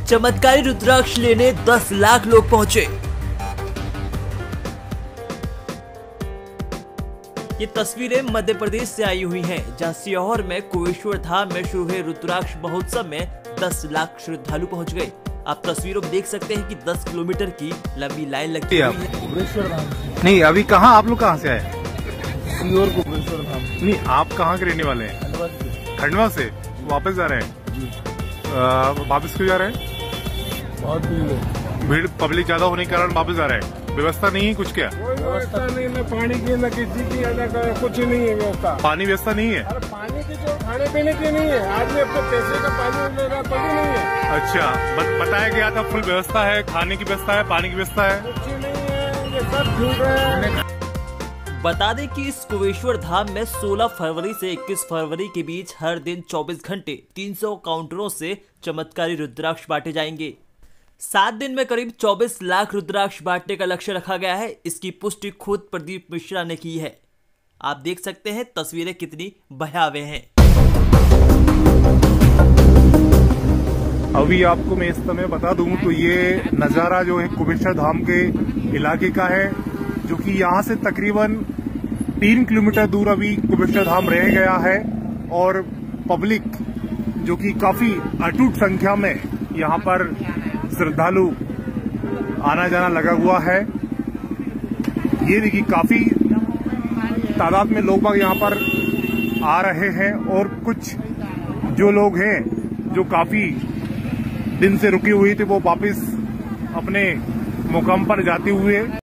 चमत्कारी रुद्राक्ष लेने 10 लाख लोग पहुंचे। ये तस्वीरें मध्य प्रदेश से आई हुई हैं, जहां सीहोर में कुबेश्वर धाम में शुरू हुए रुद्राक्ष महोत्सव में 10 लाख श्रद्धालु पहुंच गए। आप तस्वीरों में देख सकते हैं कि 10 किलोमीटर की लंबी लाइन लगी हुई है। कुबेश्वर धाम नहीं, अभी कहाँ आप लोग कहाँ से आए? सीहोर कुबेश्वर धाम। नहीं, आप कहाँ के रहने वाले हैं? खंडवा से वापस जा रहे हैं? वापस क्यों जा रहे हैं? बहुत भीड़ पब्लिक ज्यादा होने के कारण वापस जा रहे हैं। व्यवस्था नहीं है कुछ? क्या कोई व्यवस्था नहीं, न पानी की न किसी की, कुछ नहीं है व्यवस्था। पानी व्यवस्था नहीं है? अरे पानी की जो खाने पीने की नहीं है, आदमी अपने पैसे का पानी लेना पड़ी नहीं है। अच्छा, बताया गया था फुल व्यवस्था है, खाने की व्यवस्था है, पानी की व्यवस्था है। कुछ नहीं है, ये सब झूठ है। बता दें कि इस कुबेश्वर धाम में 16 फरवरी से 21 फरवरी के बीच हर दिन 24 घंटे 300 काउंटरों से चमत्कारी रुद्राक्ष बांटे जाएंगे। 7 दिन में करीब 24 लाख रुद्राक्ष बांटने का लक्ष्य रखा गया है। इसकी पुष्टि खुद प्रदीप मिश्रा ने की है। आप देख सकते हैं तस्वीरें कितनी भयावह हैं। अभी आपको मैं इस समय बता दूं तो ये नजारा जो है कुबेश्वर धाम के इलाके का है, जो कि यहाँ से तकरीबन 3 किलोमीटर दूर अभी कुबेश्वर धाम रह गया है। और पब्लिक जो कि काफी अटूट संख्या में यहाँ पर श्रद्धालु आना जाना लगा हुआ है। ये देखिए काफी तादाद में लोग बाग यहाँ पर आ रहे हैं, और कुछ जो लोग हैं जो काफी दिन से रुके हुए थे वो वापस अपने मुकाम पर जाते हुए